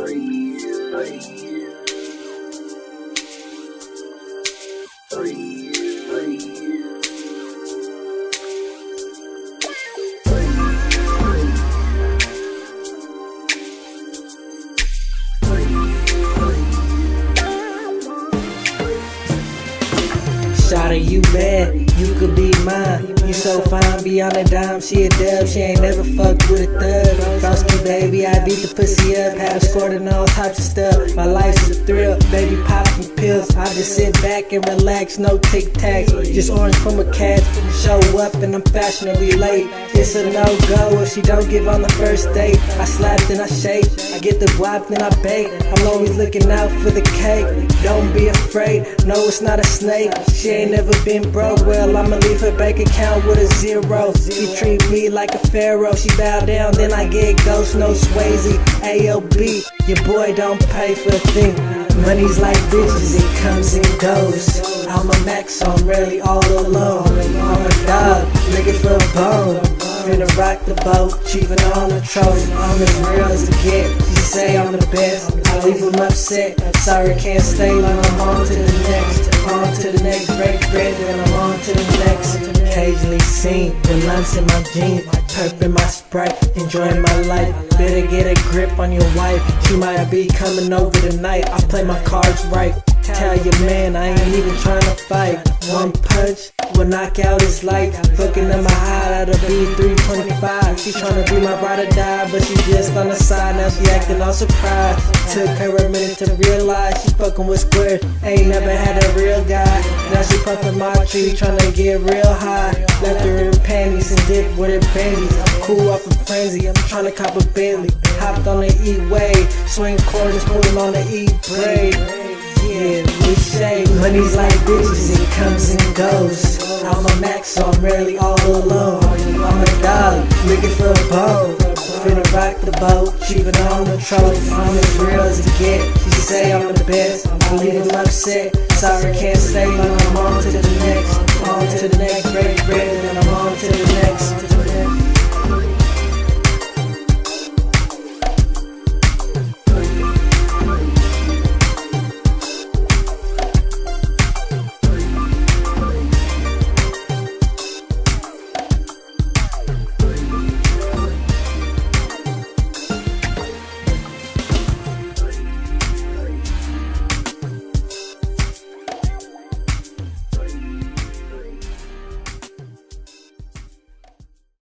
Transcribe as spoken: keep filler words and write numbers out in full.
Shawty, you bad, you could be mine. You so fine, beyond a dime, she a dub. She ain't never fucked with a thug. Frosty, baby, I beat the pussy up. Had her scored and all types of stuff. My life's a thrill, baby, popping pills. I just sit back and relax, no tic-tacs. Just orange from a cat. Show up and I'm fashionably late. It's a no-go if she don't give on the first date. I slap then I shake, I get the guap then I bake. I'm always looking out for the cake. Don't be afraid, no it's not a snake. She ain't never been broke, well I'ma leave her bank account with a zero. She treat me like a pharaoh, she bow down then I get ghost, no Swayze. A O B, your boy don't pay for a thing. Money's like bitches, it comes and goes. I'm a max, so I'm rarely all alone. I'm a dog, looking for a bone. Finna rock the boat, achieving all the trophies. I'm as real as it get. She say I'm the best, I leave them upset. Sorry can't stay, but I'm on to the next. On to the next, break bread, then I'm on to the next. Occasionally seen, with lumps in my jeans, perp in my Sprite, enjoying my life. Better get a grip on your wife, she might be coming over tonight. I play my cards right. Tell your man I ain't even trying to fight. One punch will knock out his lights. Fucking in my hide out of B three twenty-five. She tryna be my ride or die, but she just on the side. Now she acting all surprised. Took her a minute to realize she fucking with squares. Ain't never had a real guy. Now she puffin' my tree, tryna get real high. Left her in panties and dipped with her panties. I'm cool off a frenzy, I'm tryna cop a Bentley. Hopped on the E-Way, swing quarters, pulling on the E-Braid. Yeah, we say money's like bitches, it comes and goes. I'm a max, so I'm rarely all alone. I'm a dog, looking for a bone. Finna rock the boat, achieving all the trophies. I'm as real as it get. She say I'm the best, I leave them upset. Sorry can't stay, but I'm on to the next. On to the next, break bread, and then I'm on to the next.